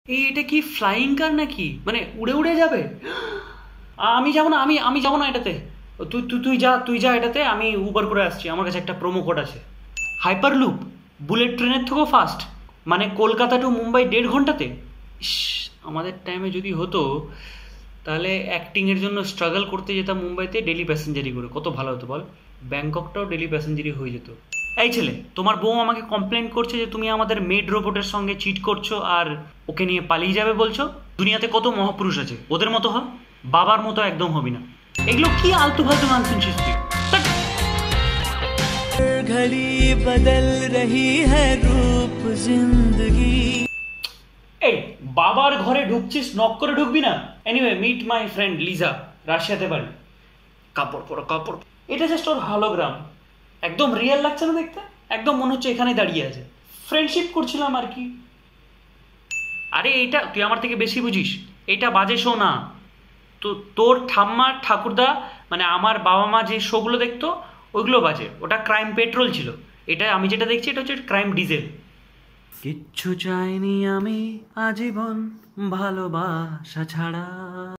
এটা কি ফ্লাইং কার নাকি? মানে উড়ে উড়ে যাবে? আমি যাবো না, আমি যাবো না এটাতে। তুই যা এটাতে, আমি উবার করে আসছি, আমার কাছে একটা প্রোমো কোড আছে। হাইপার লুপ, বুলেট ট্রেনের থেকেও ফাস্ট, মানে কলকাতা টু মুম্বাই 1.5 ঘন্টাতে। ইস, আমাদের টাইমে যদি হতো তাহলে অ্যাক্টিংয়ের জন্য স্ট্রাগল করতে যেতাম মুম্বাইতে ডেলি প্যাসেঞ্জারি করে, কত ভালো হতো বল। ব্যাংককটাও ডেলি প্যাসেঞ্জারি হয়ে যেত। এই ছেলে, তোমার বউ আমাকে কমপ্লেন করছে যে তুমি আমাদের মেড রোবটের সঙ্গে চিট করছো আর ওকে নিয়ে পালিয়ে যাবে বলছো। দুনিয়াতে কত মহাপুরুষ আছে, ওদের মতো হ, বাবার মতো একদম হবি না। এগুলো কি আলতু ফালতু গান শুনছিস তুই? ধ্যাৎ। घड़ी बदल रही है रूप जिंदगी। এই, বাবার ঘরে ঢুকছিস, নক করে ঢুকবি না? Anyway, meet my friend Liza, রাশিয়াতে পারি। কাপড় পরো কাপড়। এটা জাস্ট ওর হলোগ্রাম, একদম রিয়েল লাগছে না দেখতে? একদম মনে হচ্ছে এখানে দাঁড়িয়ে আছে। ফ্রেন্ডশিপ করছিলাম আর কি। আরে এটা তুই আমার থেকে বেশি বুঝিস, এটা বাজে শো না। তো তোর ঠাম্মা ঠাকুরদা, মানে আমার বাবা মা যে শোগুলো দেখতো ওইগুলো বাজে, ওটা ক্রাইম পেট্রোল ছিল। এটা আমি যেটা দেখছি এটা হচ্ছে ক্রাইম ডিজেল। কিচ্ছু চাইনি আমি আজীবন ভালোবাসা ছাড়া।